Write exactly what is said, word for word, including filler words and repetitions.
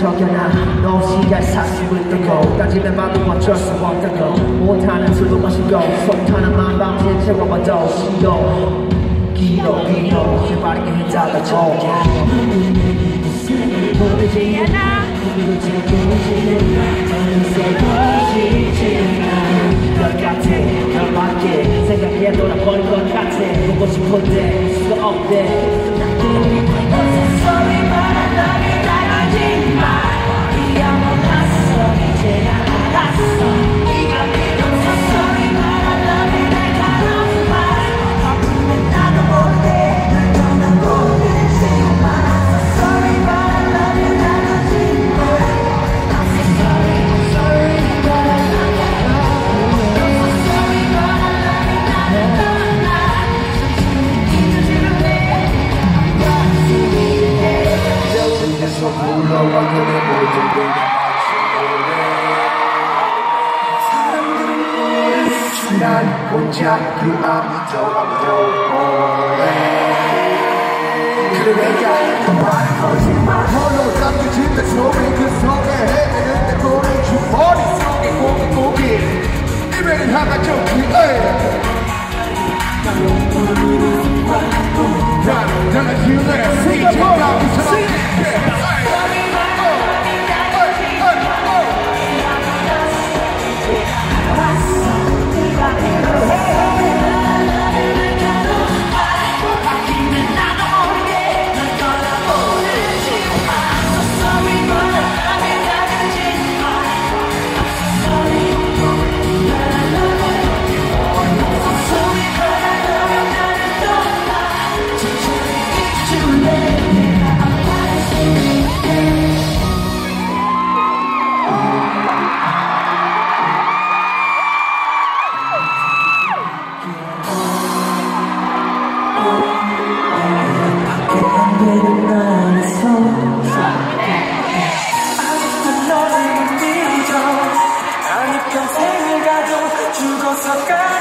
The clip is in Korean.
적여놔 너 시간 사십을 뜨고 따지면 봐도 어쩔 수 없다고 못하는 술도 마시고 속 타는 맘 밤새 채워봐도 싫어 길어 길어 제발 이게 해달라고 보이지 않아 우리도 지켜보지 어느새 보이지 않아 별 같아 별밖에 생각해 돌아버린 것 같아 보고 싶은데 수가 없대 Sorry but I love you 나가지 마 네가 몰랐어 이제 알았어 네가 믿어서 Sorry but I love you 날 가는 말 아프면 나도 모르게 날 떠나보내지 마 Sorry but I love you 나가지 마 I'm so sorry Sorry but I love you I'm so sorry but I love you 나를 떠나 잊어지는 내 계속 불러와 그래 모든 걸 사람들은 모르지 난 혼자 그 아무도 오래 그래 내가 더 많은 거짓말 홀로 잠겨진 내 소리 그 속에 헤매는 내 고리 주머니 속에 고기 고기 이별은 하나 좋기 나는 나는 힘내 생각보다 무서워 아니 평생을 가도 죽어서 가